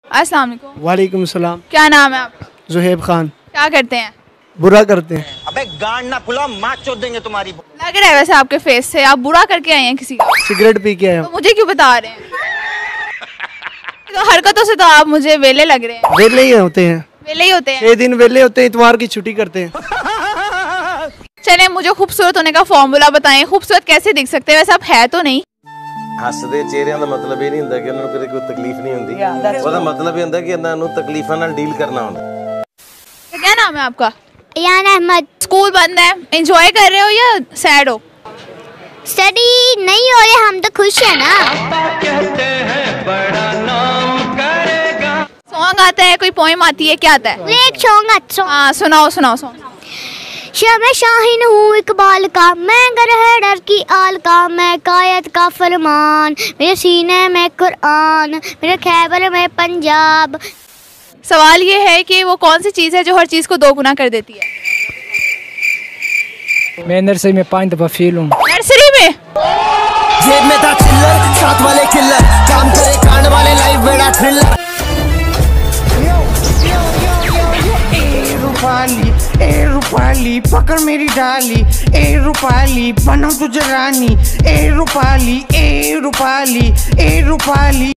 अस्सलाम वालेकुम। वालेकुम सलाम। क्या नाम है आपका? जुहैब खान। क्या करते हैं? बुरा करते हैं। अबे गांड ना फुला, माँ चोद देंगे तुम्हारी। लग रहा है वैसे आपके फेस से आप बुरा करके आए हैं किसी का। सिगरेट पी के आया तो हूँ। मुझे क्यों बता रहे हैं? तो हरकतों से तो आप मुझे वेले लग रहे हैं। वेले ही होते हैं, वेले ही होते हैं। 6 दिन वेले होते हैं, इतवार की छुट्टी करते हैं। चले मुझे खूबसूरत होने का फॉर्मूला बताएं। खूबसूरत कैसे दिख सकते हैं? वैसे आप है तो नहीं। ਹੱਸਦੇ ਚਿਹਰਿਆਂ ਦਾ ਮਤਲਬ ਇਹ ਨਹੀਂ ਹੁੰਦਾ ਕਿ ਉਹਨਾਂ ਨੂੰ ਕਦੇ ਕੋਈ ਤਕਲੀਫ ਨਹੀਂ ਹੁੰਦੀ। ਉਹਦਾ ਮਤਲਬ ਇਹ ਹੁੰਦਾ ਕਿ ਇਹਨਾਂ ਨੂੰ ਤਕਲੀਫਾਂ ਨਾਲ ਡੀਲ ਕਰਨਾ ਹੁੰਦਾ। तो क्या नाम है आपका? यान अहमद। स्कूल बंद है, एंजॉय कर रहे हो या सैड हो? स्टडी नहीं हो रही, हम तो खुश है ना। सॉन्ग आता है, कोई पोएम आती है, क्या आता है? एक सॉन्ग अच्छा। हाँ सुनाओ सुनाओ सॉन्ग। मैं शाहीन हूँ इकबाल का, मैं गर है डर की आल का, मैं कायद का फरमान, मेरे सीने में कुरान, मेरे खैबर में पंजाब। सवाल ये है कि वो कौन सी चीज़ है जो हर चीज़ को 2 गुना कर देती है? मैं नर्सरी में 5 दफा फेल हूँ। नर्सरी में? जेब में था चिल्लर, साथ वाले किल्लर, काम करे कांड वाले, लाइफ बड़ा थ्रिलर। ए रूपाली पकड़ मेरी डाली, ए रूपाली बनाओ तुझे रानी, ए रूपाली ए रूपाली ए रूपाली।